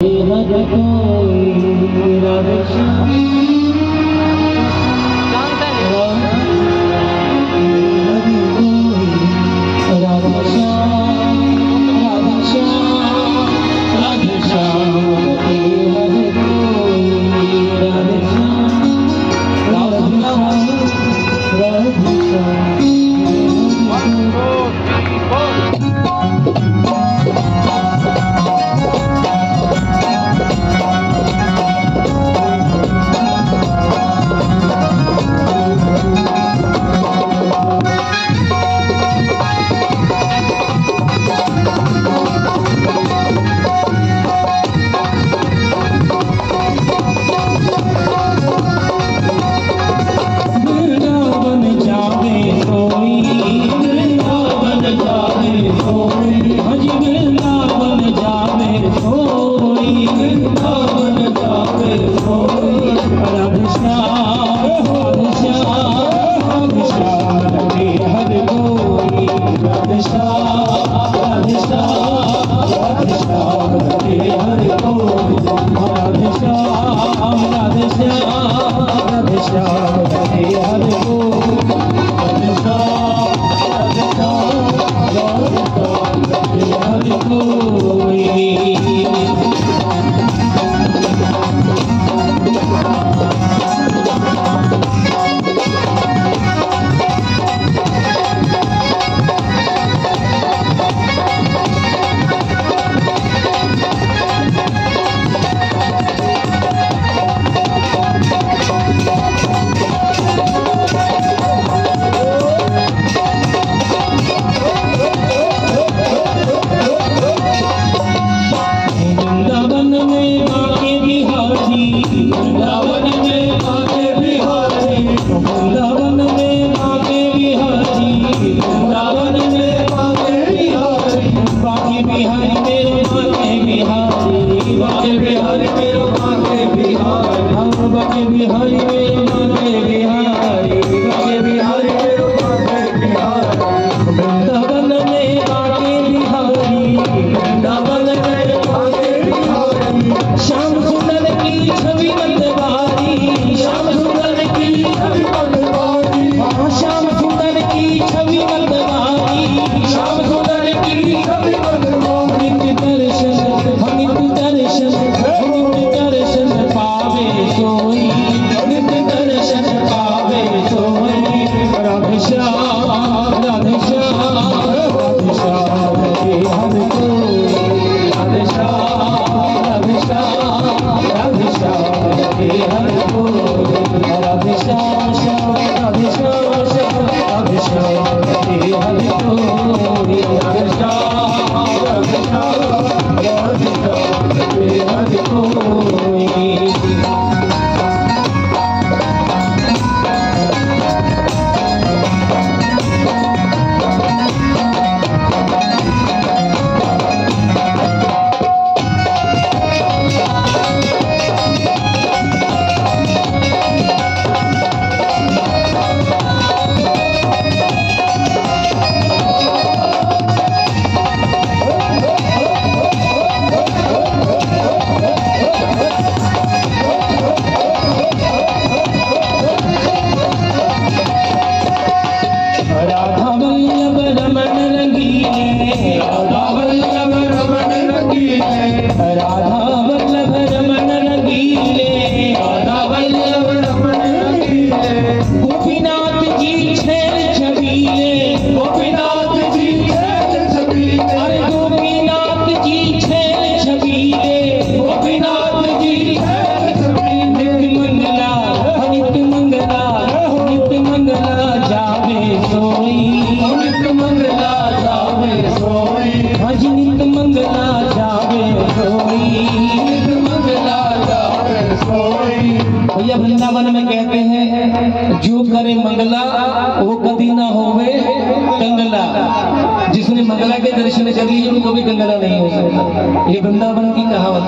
वृंदावन में कहते हैं जो करे मंगला वो कभी ना होवे कंगला। जिसने मंगला के दर्शन कर लिए वो कभी कंगला नहीं हो सकता। ये वृंदावन की कहावत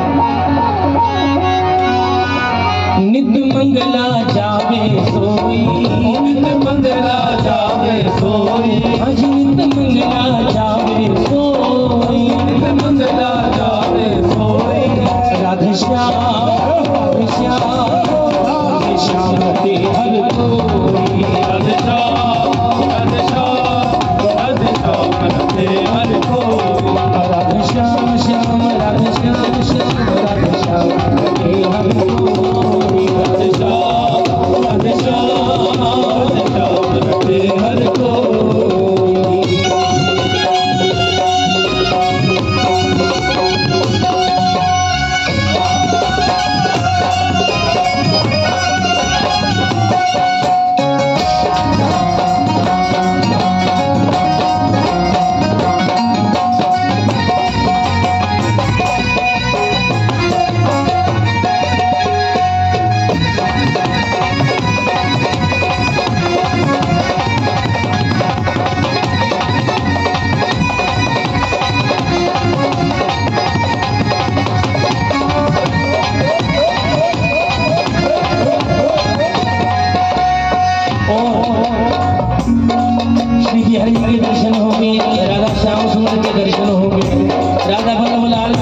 है। नित्य मंगला जावे सोई, नित्य मंगला जावे सोई, आज नित्य मंगला जावे सोई, नित्य मंगला जावे सोई।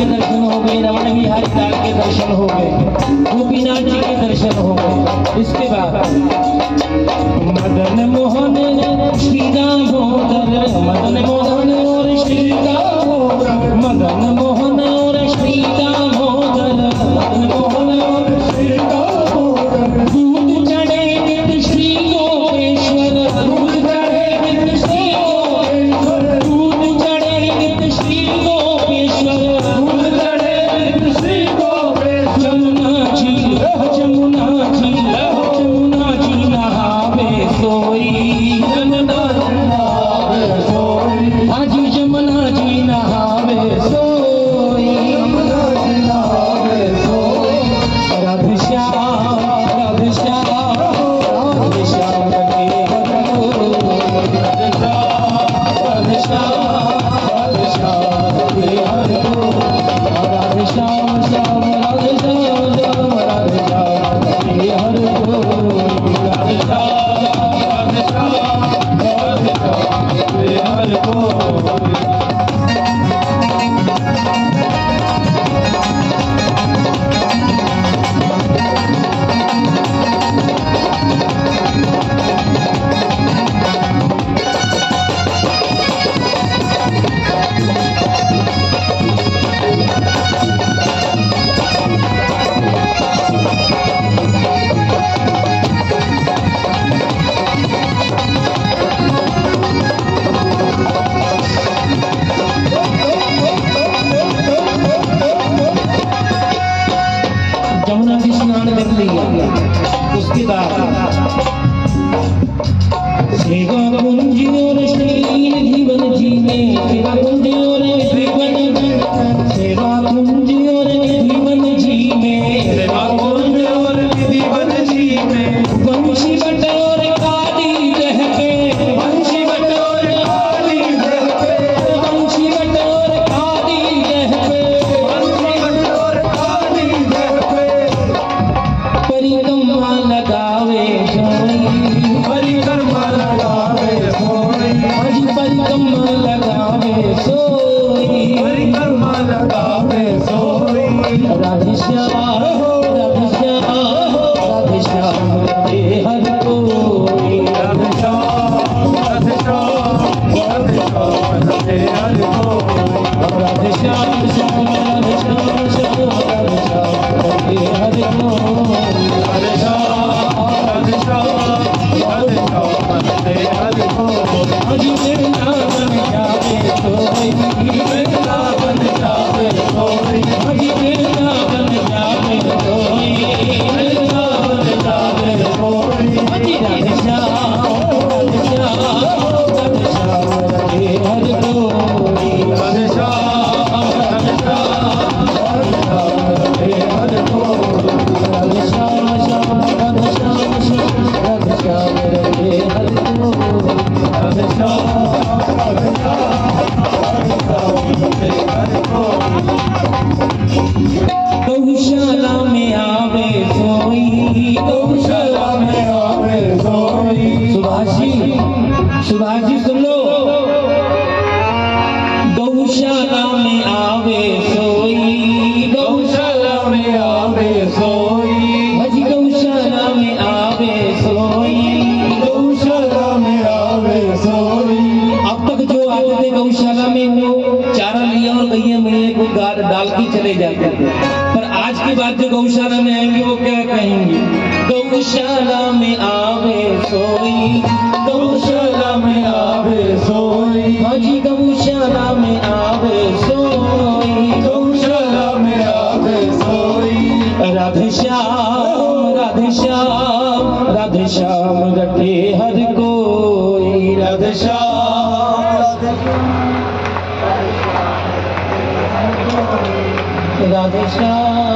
दर्शन हो गए, रमण बिहारी लाल के दर्शन हो गए, गोपीनाथ जी के दर्शन हो गए। इसके बाद मदन मोहन श्री दामोदर, मदन मोहन और श्री दामोदर, मदन मोहन और श्री दामोदर, मदन मोहन और श्री दामोदर। दूध चढ़े नित श्री गोपेश्वर, दूध चढ़े नित श्री गोपेश्वर, दूध चढ़े नित श्री गोपेश्वर, दूध चढ़े नित श्री गोपेश्वर। जमुना जी, जमुना जी, जमुना जी नहावे सोई, जमुना जी नहावे सोई, हाजी जमुना जी नहावे सोई, जमुना जी नहावे सोई। राधे श्याम, राधे श्याम, राधे श्याम रखे हर राधे श्याम, राधे श्याम, राधे श्याम रखे हर राधे श्याम, श्याम राधे श्याम, श्याम राधे श्याम रखे हर राधे श्याम, राधे श्याम, राधे श्याम रखे हर। जमुना जी स्नान कर लिया, उसके बाद सेवा कुंज और श्री जीवन जी ने, सेवा कुंज और जीवन, सेवा कुंज और जीवन जी में, सेवा कुंज और जीवन जी में। वंशी बटोर काली रह पे, वंशी बटोर काली रह पे, वंशी बटोर काली रह पे, वंशी बटोर काली रह पे। परिक्रमा लगावे सोई, परिक्रमा लगावे सोई, आज परिक्रमा लगावे सोई, परिक्रमा लगावे सोई। राधे श्याम, राधे श्याम, राधे श्याम रखे हर कोई, राधे श्याम, राधे श्याम, राधे श्याम रखे हर कोई। राधे श्याम, श्याम राधे श्याम, श्याम राधे श्याम रखे हर कोई। राधे श्याम, राधे श्याम, राधे श्याम रखे हर कोई। अजी मेरा बन जावे कोई, मेरा बन जावे कोई, अजी मेरा बन जावे कोई, मेरा बन जावे कोई। अजी राधे श्याम, राधे श्याम, राधे श्याम रखे हर कोई। राधे श्याम, राधे श्याम, राधे श्याम रखे हर कोई। राधे श्याम, श्याम राधे श्याम, श्याम राधे श्याम रखे हर कोई। राधे श्याम, राधे श्याम, राधे श्याम रखे हर कोई। गौशाला में आवे सोई, गौशाला में आवे सोई। सुभाष जी सुन लो। गौशाला में आवे सोई, गौशाला में आवे सोई, हज गौशाला में आवे सोई, गौशाला में आवे सोई। अब तक जो आते थे गौशाला में वो चारा लिया और गैया में को डाल के चले जाते थे, पर आज के बाद जो गौशाला में आएंगे वो क्या कहेंगे? गौशाला में आवे सोई, गौशाला में आवे सोई, हाजी गौशाला में आवे सोई, गौशाला में आवे सोई। राधे श्याम, राधे श्याम, राधे श्याम रखे हर कोई। राधे श्याम, राधे श्याम,